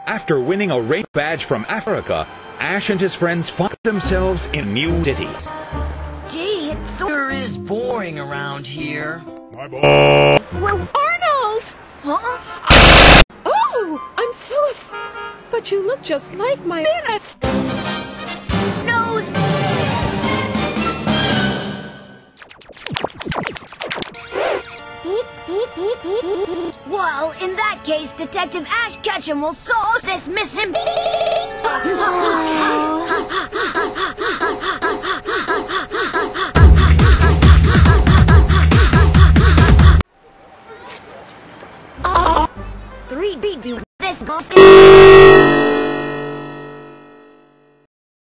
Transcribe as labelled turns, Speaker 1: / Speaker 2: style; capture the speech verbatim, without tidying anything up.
Speaker 1: After winning a race badge from Africa, Ash and his friends find themselves in new cities.
Speaker 2: Gee, it sure is boring around here.
Speaker 3: My boy.
Speaker 4: Well, Arnold!
Speaker 2: Huh?
Speaker 4: Oh, I'm so s- But you look just like my penis.
Speaker 2: Nose! Well, in that case, Detective Ash Ketchum will solve this missing... Three B B. This goes